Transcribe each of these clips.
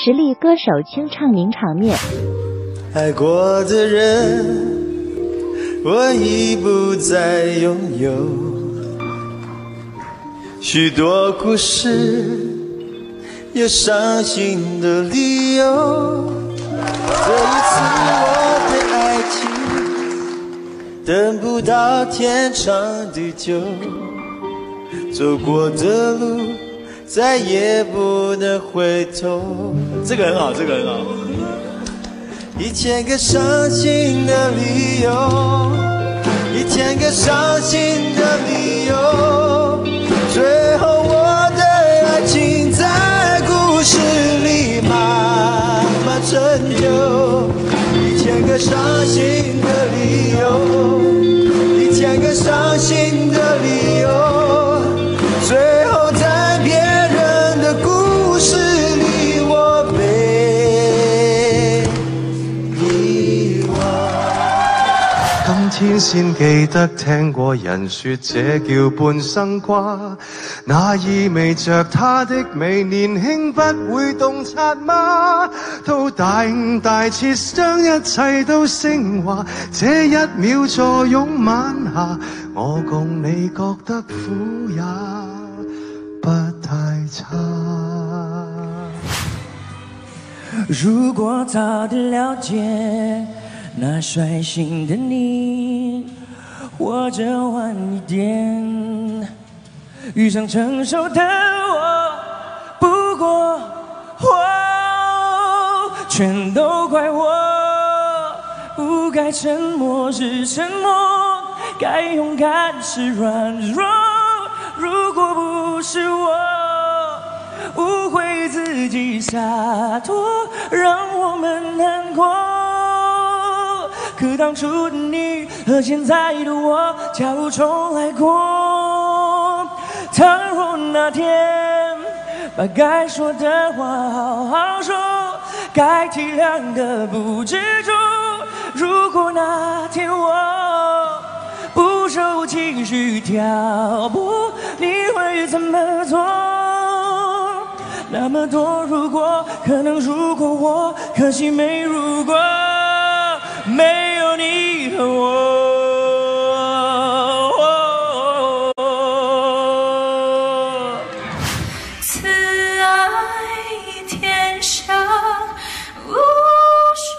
实力歌手清唱名场面。 爱过的人，我已不再拥有，许多故事，有伤心的理由。这一次我的爱情，等不到天长地久，走过的路再也不能回头。这个很好，这个很好。1000个伤心的理由，1000个伤心的理由，最后我的爱情在故事里慢慢成就。1000个伤心的理由，1000个伤心的理由，最后在别人的故事里我被遗忘。 今天先記得聽過人說這叫半生瓜，那意味着他的美年輕不會洞察嗎？到大悟大徹將一切都升華，這一秒坐擁晚霞，我共你覺得苦也不太差。 如果早点了解那率性的你，或者晚一点遇上成熟的我，不过全都怪我，不该沉默是沉默，该勇敢是软弱。如果不是我误会自己洒脱，让我们难过。可当初的你和现在的我，假如重来过，倘若那天把该说的话好好说，该体谅的不执着，如果那天我不受情绪挑拨，你会怎么做？那么多如果，可能如果我，可惜没如果，没有你和我。 此爱天上无双，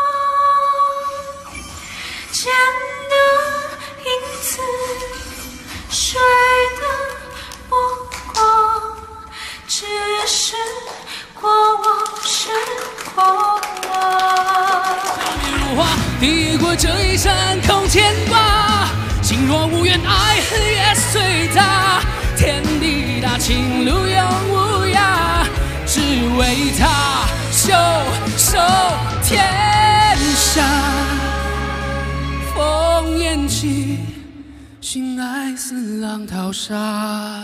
剑的影子，水的波光，只是过往是过往。 如花抵过这一生空牵挂，心若无缘，爱恨也随他。天地大，情路永无涯，只为他袖手天下。烽烟起，寻爱似浪淘沙。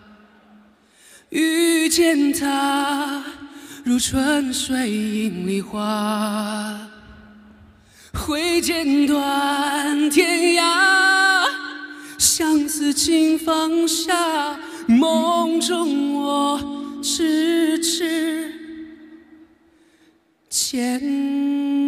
遇见他，如春水映梨花。挥剑断天涯，相思尽放下。梦中我痴痴牵。